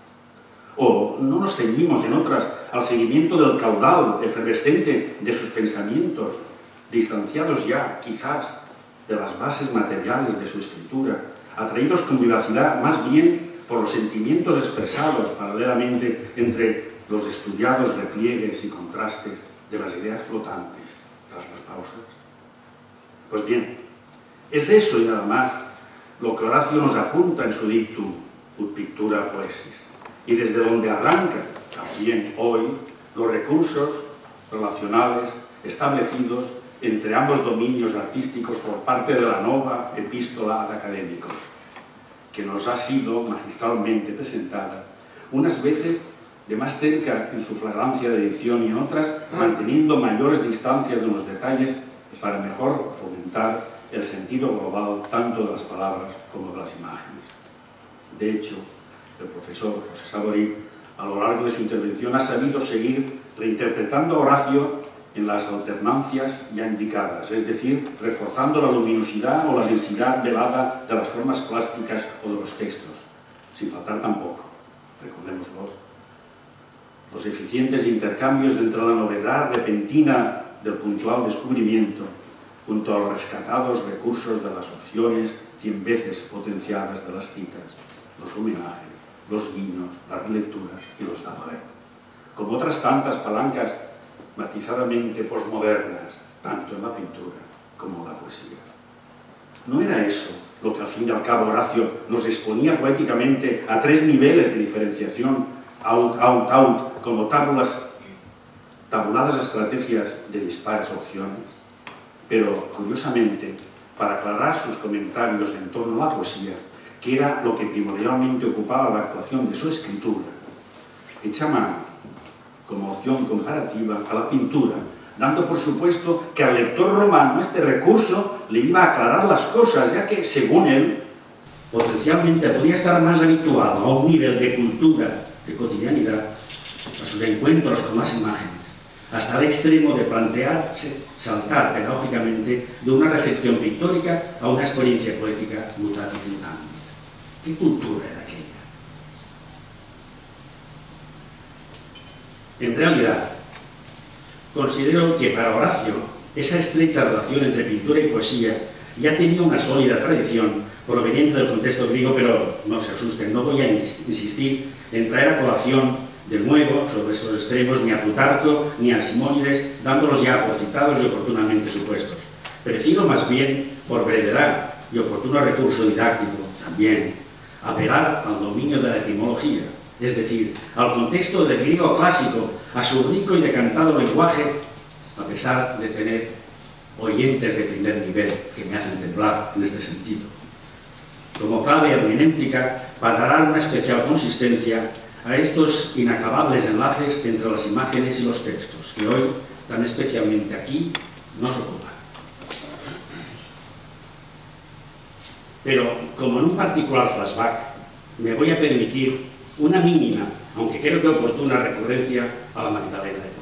O no nos ceñimos en otras al seguimiento del caudal efervescente de sus pensamientos, distanciados ya, quizás, de las bases materiales de su escritura, atraídos con vivacidad más bien por los sentimientos expresados paralelamente entre los estudiados repliegues y contrastes de las ideas flotantes tras las pausas. Pues bien, es eso y nada más lo que Horacio nos apunta en su dictum ut pictura poesis, y desde donde arrancan también hoy los recursos relacionales establecidos entre ambos dominios artísticos por parte de la nova epístola ad académicos, que nos ha sido magistralmente presentada, unas veces de más cerca en su flagrancia de edición y en otras manteniendo mayores distancias en los detalles para mejor fomentar el sentido global tanto de las palabras como de las imágenes. De hecho, el profesor José Saborí, a lo largo de su intervención, ha sabido seguir reinterpretando a Horacio en las alternancias ya indicadas, es decir, reforzando la luminosidad o la densidad velada de las formas plásticas o de los textos, sin faltar tampoco, recordémoslo, los eficientes intercambios entre la novedad repentina del puntual descubrimiento junto a los rescatados recursos de las opciones 100 veces potenciadas de las citas, los homenajes, los guiños, las lecturas y los tableros, como otras tantas palancas matizadamente posmodernas, tanto en la pintura como en la poesía. ¿No era eso lo que al fin y al cabo Horacio nos exponía poéticamente a 3 niveles de diferenciación, out, out, out, como tabuladas estrategias de dispares opciones? Pero, curiosamente, para aclarar sus comentarios en torno a la poesía, que era lo que primordialmente ocupaba la actuación de su escritura, echa mano, como opción comparativa, a la pintura, dando por supuesto que al lector romano este recurso le iba a aclarar las cosas, ya que, según él, potencialmente podía estar más habituado a un nivel de cultura, de cotidianidad, a sus encuentros con las imágenes, hasta el extremo de plantearse saltar pedagógicamente de una recepción pictórica a una experiencia poética mutatis mutandis. ¿Qué cultura era aquella? En realidad, considero que para Horacio esa estrecha relación entre pintura y poesía ya tenía una sólida tradición proveniente del contexto griego, pero no se asusten, no voy a insistir en traer a colación de nuevo sobre estos extremos ni a Plutarco ni a Simónides, dándolos ya por citados y oportunamente supuestos. Prefiero más bien, por brevedad y oportuno recurso didáctico también, apelar al dominio de la etimología, es decir, al contexto del griego clásico, a su rico y decantado lenguaje, a pesar de tener oyentes de primer nivel que me hacen temblar en este sentido. Como clave hermenéutica, para dar una especial consistencia a estos inacabables enlaces entre las imágenes y los textos, que hoy, tan especialmente aquí, nos ocupan. Pero, como en un particular flashback, me voy a permitir una mínima, aunque creo que oportuna, recurrencia a la Magdalena de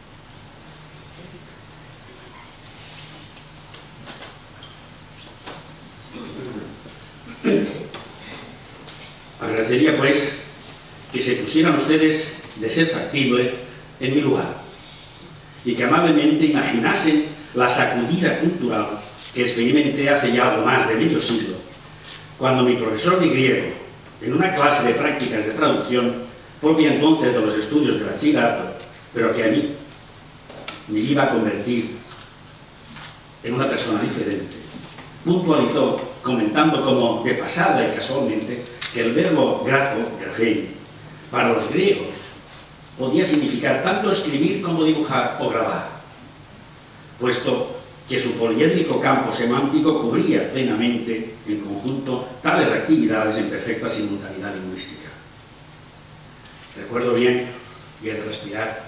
Proust. Agradecería, pues, que se pusieran ustedes, de ser factible, en mi lugar y que amablemente imaginasen la sacudida cultural que experimenté hace ya algo más de medio siglo, cuando mi profesor de griego, en una clase de prácticas de traducción, propia entonces de los estudios de bachillerato, pero que a mí me iba a convertir en una persona diferente, puntualizó, comentando como de pasada y casualmente, que el verbo grafo, grafein, para los griegos podía significar tanto escribir como dibujar o grabar, puesto que su poliédrico campo semántico cubría plenamente, en conjunto, tales actividades en perfecta simultaneidad lingüística. Recuerdo bien, y he de respirar,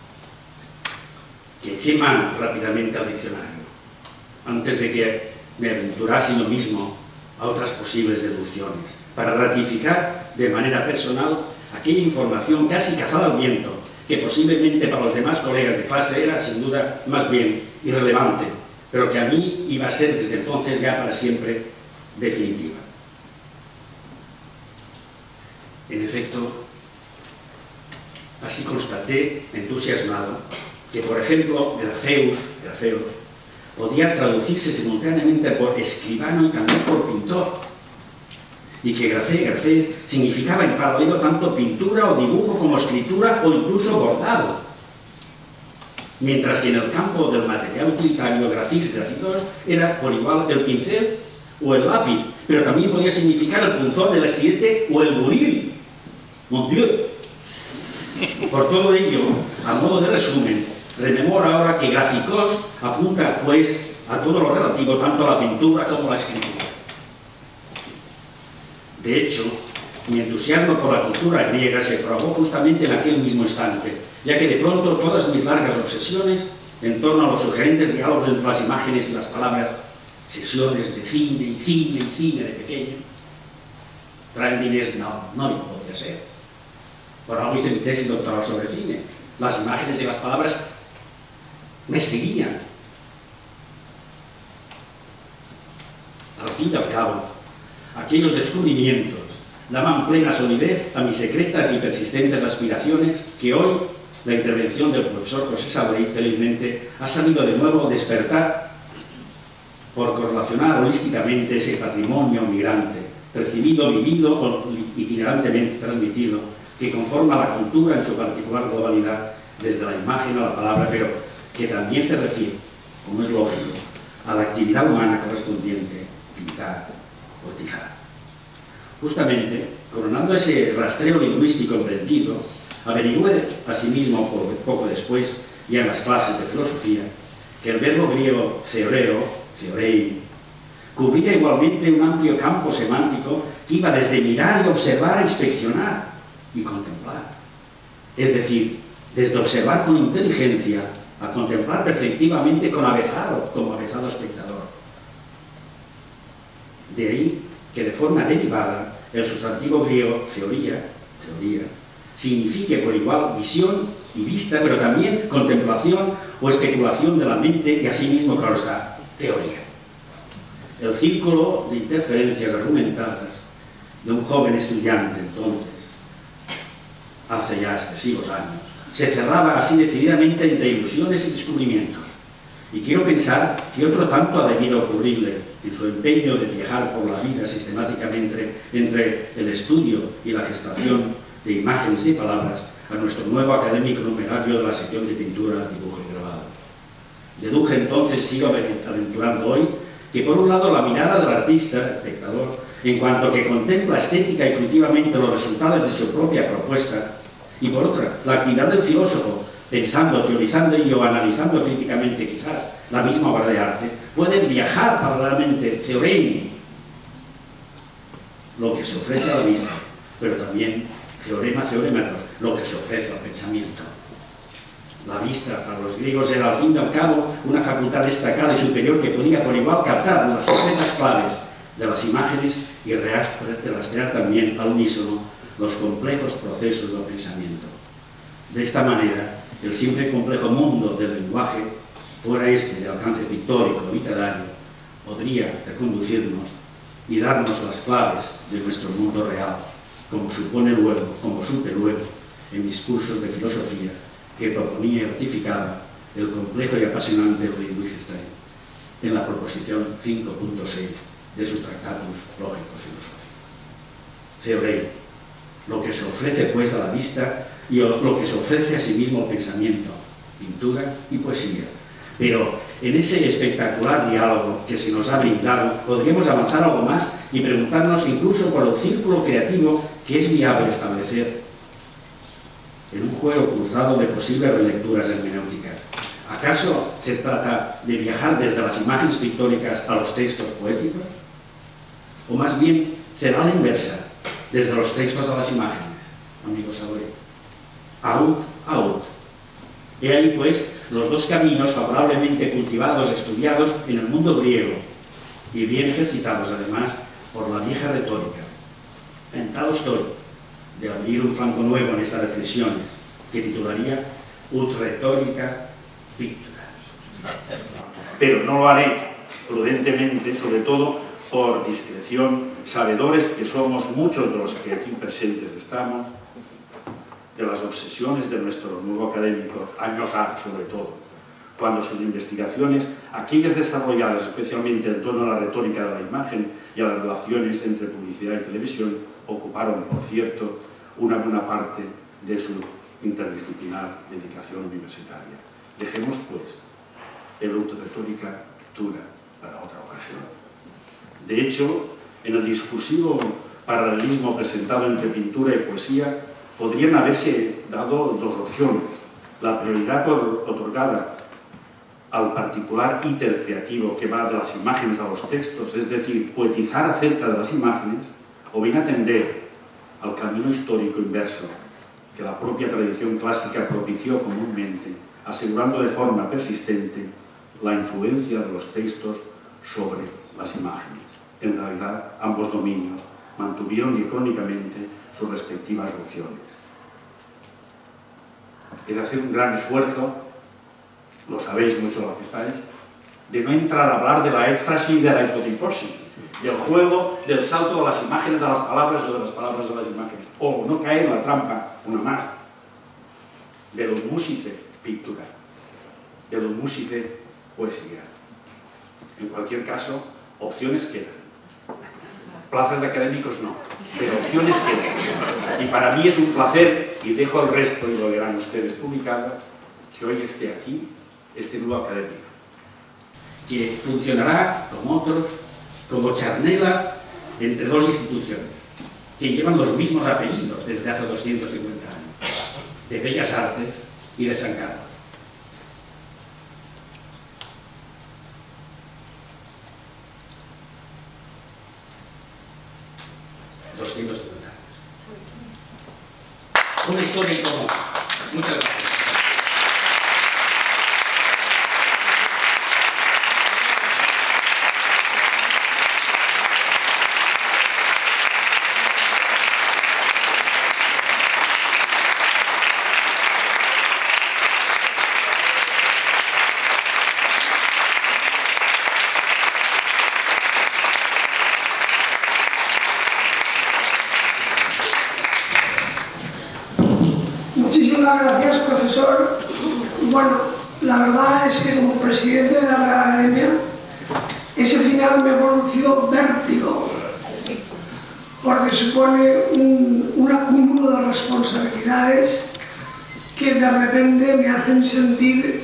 que eché mano rápidamente al diccionario, antes de que me aventurase yo mismo a otras posibles deducciones, para ratificar de manera personal aquella información casi cazada al viento, que posiblemente para los demás colegas de clase era, sin duda, más bien irrelevante, pero que a mí iba a ser desde entonces ya para siempre definitiva. En efecto, así constaté, entusiasmado, que, por ejemplo, Grafeus podía traducirse simultáneamente por escribano y también por pintor, y que grafés significaba en paralelo tanto pintura o dibujo como escritura o incluso bordado, mientras que en el campo del material utilitario grafis, grafitos, era por igual el pincel o el lápiz, pero también podía significar el punzón, el estilete o el buril. Mon Dieu. Por todo ello, a modo de resumen, rememoro ahora que graficos apunta, pues, a todo lo relativo tanto a la pintura como a la escritura. De hecho, mi entusiasmo por la cultura griega se fraguó justamente en aquel mismo instante, ya que de pronto todas mis largas obsesiones en torno a los sugerentes diálogos entre las imágenes y las palabras, sesiones de cine y cine y cine de pequeño, traen dinero, no podía ser. Por algo hice mi tesis doctoral sobre cine. Las imágenes y las palabras me escribían. Al fin y al cabo, aquellos descubrimientos daban plena solidez a mis secretas y persistentes aspiraciones que hoy la intervención del profesor José Saborí felizmente ha sabido de nuevo despertar por correlacionar holísticamente ese patrimonio migrante, percibido, vivido o itinerantemente transmitido, que conforma la cultura en su particular globalidad, desde la imagen a la palabra, pero que también se refiere, como es lógico, a la actividad humana correspondiente, pintar o tijar. Justamente, coronando ese rastreo lingüístico emprendido, averigüé asimismo poco después, ya en las clases de filosofía, que el verbo griego theorei, cubría igualmente un amplio campo semántico que iba desde mirar y observar a inspeccionar y contemplar. Es decir, desde observar con inteligencia a contemplar perceptivamente como avezado espectador. De ahí que de forma derivada el sustantivo griego teoría, signifique por igual visión y vista, pero también contemplación o especulación de la mente y asimismo, claro está, teoría. El círculo de interferencias argumentadas de un joven estudiante entonces, hace ya excesivos años, se cerraba así decididamente entre ilusiones y descubrimientos. Y quiero pensar que otro tanto ha debido ocurrirle en su empeño de viajar por la vida sistemáticamente entre el estudio y la gestación de imágenes y palabras a nuestro nuevo académico numerario de la sección de pintura, dibujo y grabado. Deduje entonces, sigo aventurando hoy, que por un lado la mirada del artista, espectador, en cuanto que contempla estética y fructivamente los resultados de su propia propuesta, y por otra, la actividad del filósofo, pensando, teorizando y o analizando críticamente quizás la misma obra de arte, pueden viajar paralelamente, theorein, lo que se ofrece a la vista, pero también theorema, theorematros, lo que se ofrece al pensamiento. La vista, para los griegos, era al fin y al cabo una facultad destacada y superior que podía por igual captar las secretas claves de las imágenes y rastrear también al unísono los complejos procesos del pensamiento. De esta manera, el siempre complejo mundo del lenguaje, fuera este de alcance pictórico o literario, podría reconducirnos y darnos las claves de nuestro mundo real, como supe luego en mis cursos de filosofía que proponía y ratificaba el complejo y apasionante Ludwig Wittgenstein en la proposición 5.6 de su Tractatus Lógico-Filosófico. Theorein, lo que se ofrece pues a la vista y lo que se ofrece a sí mismo al pensamiento, pintura y poesía. Pero en ese espectacular diálogo que se nos ha brindado, podríamos avanzar algo más y preguntarnos incluso por el círculo creativo que es viable establecer en un juego cruzado de posibles relecturas hermenéuticas. ¿Acaso se trata de viajar desde las imágenes pictóricas a los textos poéticos? ¿O más bien será la inversa, desde los textos a las imágenes, amigos Saboret? Out. He ahí, pues, los dos caminos favorablemente cultivados, estudiados en el mundo griego y bien ejercitados, además, por la vieja retórica. Tentado estoy de abrir un flanco nuevo en estas reflexiones, que titularía Ut Rhetorica Pictura. Pero no lo haré prudentemente, sobre todo por discreción, sabedores que somos muchos de los que aquí presentes estamos, de las obsesiones de nuestro nuevo académico, años A sobre todo, cuando sus investigaciones, aquellas desarrolladas especialmente en torno a la retórica de la imagen y a las relaciones entre publicidad y televisión, ocuparon, por cierto, una buena parte de su interdisciplinar dedicación universitaria. Dejemos, pues, el autorretórica pictura para otra ocasión. De hecho, en el discursivo paralelismo presentado entre pintura y poesía, podrían haberse dado dos opciones. La prioridad otorgada al particular íter creativo que va de las imágenes a los textos, es decir, poetizar acerca de las imágenes, o bien atender al camino histórico inverso que la propia tradición clásica propició comúnmente, asegurando de forma persistente la influencia de los textos sobre las imágenes. En realidad, ambos dominios mantuvieron diacrónicamente sus respectivas opciones. Es hacer un gran esfuerzo, lo sabéis mucho los que estáis, de no entrar a hablar de la éfrasis de la hipotiposis, del juego, del salto de las imágenes a las palabras o de las palabras a las imágenes, o no caer en la trampa, una más, de los músice pintura, de los músice poesía. En cualquier caso, opciones quedan. Plazas de académicos no, pero opciones quedan. Y para mí es un placer, y dejo el resto, y lo verán ustedes publicado, que hoy esté aquí, este nuevo académico. Que funcionará, como otros, como charnela entre dos instituciones, que llevan los mismos apellidos desde hace 250 años, de Bellas Artes y de San Carlos. Una historia en común. Muchas gracias. Muchísimas gracias, profesor. Bueno, la verdad es que como presidente de la Real Academia, ese final me ha producido vértigo, porque porque supone un acúmulo de responsabilidades que de repente me hacen sentir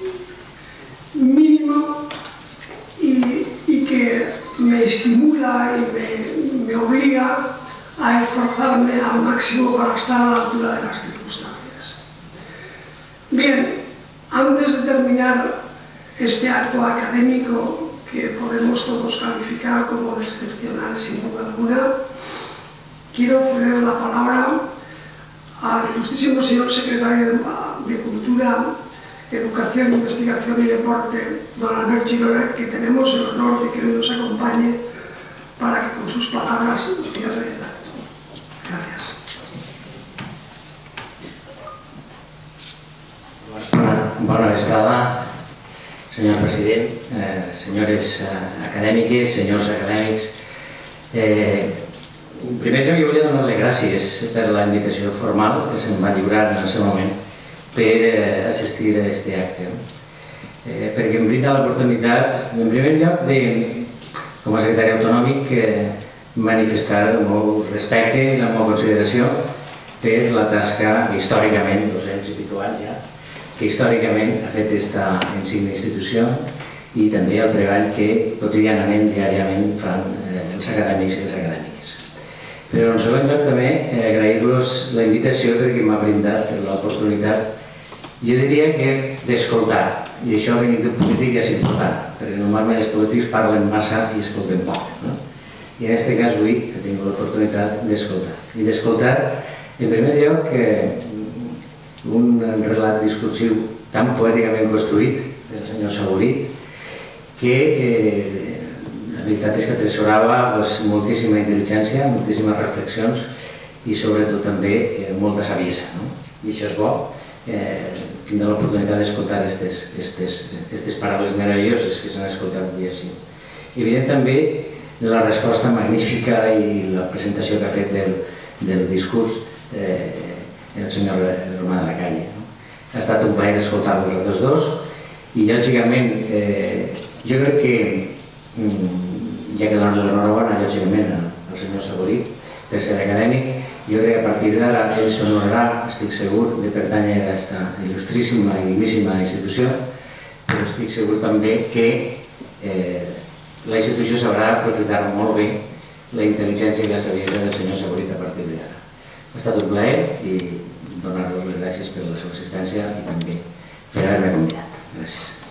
mínimo y que me estimula y me obliga a esforzarme al máximo para estar a la altura de las circunstancias. Bien, antes de terminar este acto académico que podemos todos calificar como excepcional sin duda alguna, quiero ceder la palabra al ilustrísimo señor secretario de Cultura, Educación, Investigación y Deporte, don Albert Girona, que tenemos el honor de que nos acompañe para que con sus palabras cierre el acto. Gracias. Bona vesprada, senyor president, senyores acadèmiques, senyors acadèmics. En primer lloc, jo volia donar-li gràcies per la invitació formal que se'm va lliurar en el seu moment per assistir a aquest acte, perquè em brinda l'oportunitat, en primer lloc, com a secretari autonòmic, manifestar el meu respecte i la meva consideració per la tasca històricament, 200 i pico anys ja, que històricament ha fet aquesta insigne institució i també el treball que quotidianament, diàriament fan els acadèmics i les acadèmiques. Però en segon lloc també agrair-los la invitació perquè m'ha brindat l'oportunitat, jo diria que d'escoltar, i això venint de polític és important, perquè normalment els polítics parlen massa i escolten poc. I en aquest cas avui he tingut l'oportunitat d'escoltar. I d'escoltar, en primer lloc, un relat discursiu tan poèticament construït del senyor Saborit que la veritat és que atresorava moltíssima intel·ligència, moltíssimes reflexions i sobretot també molta saviesa. I això és bo, tindre l'oportunitat d'escoltar aquestes paraules meravelloses que s'han escoltat avui així. Evident també la resposta magnífica i la presentació que ha fet del discurs el senyor Romà de la Calle. Ha estat un plaer escoltar-los a tots dos i, lògicament, jo crec que, ja que donar l'enhorabona, lògicament, al senyor Saborit per ser acadèmic, jo crec que a partir d'ara ell s'honorarà, estic segur, de pertànyer a aquesta il·lustríssima i digníssima institució, però estic segur també que la institució sabrà aprofitar molt bé la intel·ligència i la saviesa del senyor Saborit a partir d'ara. Ha estat un plaer i donar-vos les gràcies per la seva assistència i també per haver-me convidat. Gràcies.